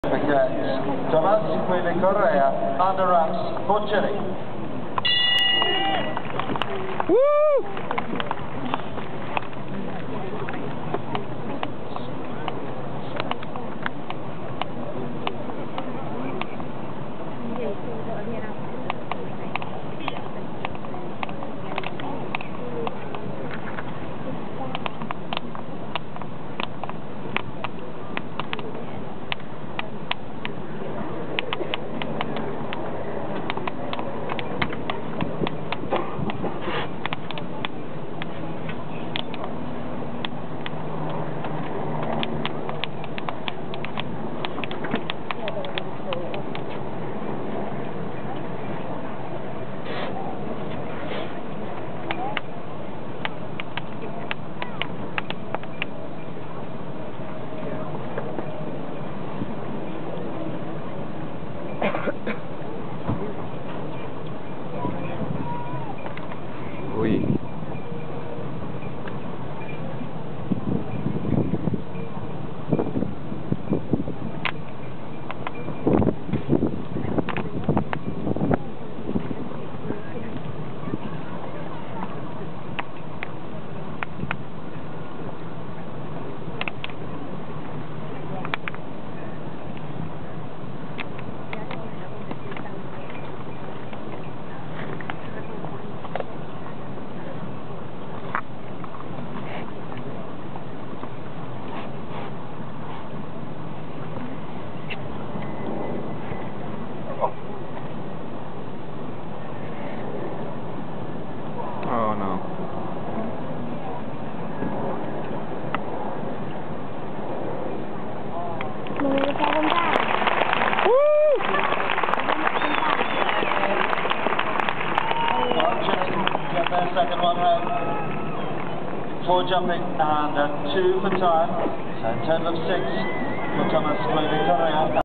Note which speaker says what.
Speaker 1: Perché Tomassi Queve Correa under wraps for Chile.
Speaker 2: Uy. Oh no.
Speaker 1: Get their second one home. 4 jumping and 2 for time. So a total of 6 for Tomassi Queve Correa.